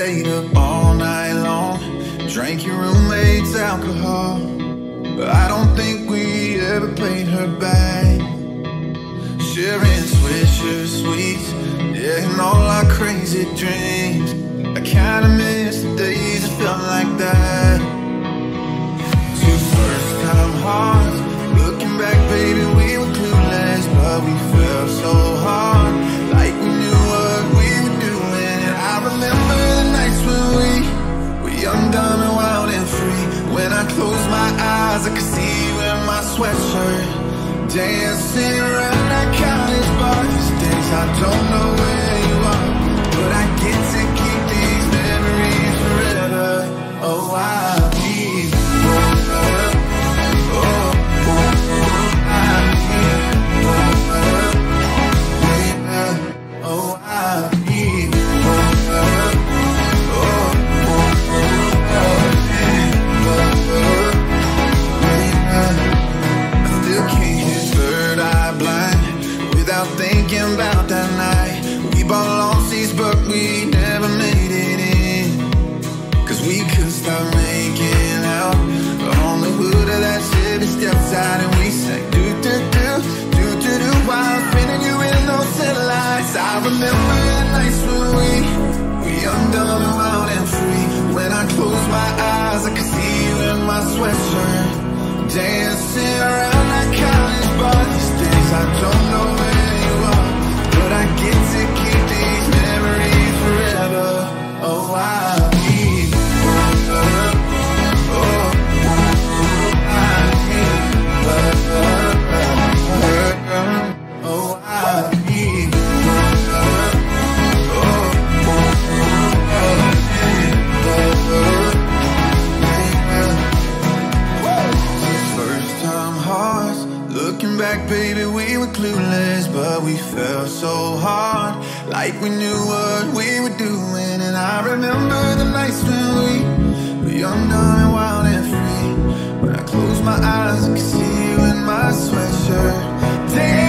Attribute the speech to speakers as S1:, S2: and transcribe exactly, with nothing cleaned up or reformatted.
S1: stayed up all night long, drank your roommate's alcohol. But I don't think we ever paid her back. Sharing Swisher Sweets, yeah, and all our crazy dreams. I kinda miss the days it felt like that. Two first time hearts, looking back, baby, we were clueless, but we felt so hard, like we knew what we were doing. And I remember the nights when we were young, dumb and wild and free. When I closed my eyes, I could see you in my sweatshirt, dancing around that college bar. These days I don't know where you are, but I get to keep these memories forever. Oh, I need more. Oh, oh, oh, I need more. Baby, oh, I need more. Oh, oh, oh, I still can't get third eye blind without thinking about that night. We bought long seats, but we never made it in, cause we couldn't stop making out on the hood of that Chevy steps out. And we sang do do do do do do while spinning you in those headlights. I remember the nights when we were young, dumb and wild and free. When I closed my eyes, I could see you in my sweatshirt, dancing around that college bar. These days I don't know where you are, but I get to keep these memories forever. Oh, I need more. Oh, oh, I need more. Oh, I need more. Oh, oh, I need more. First time hearts, looking back, baby, we were clueless, but we felt so hard, like we knew what we were doing. And I remember the nights when we were young, dumb and wild and free. When I closed my eyes, I could see you in my sweatshirt. Damn.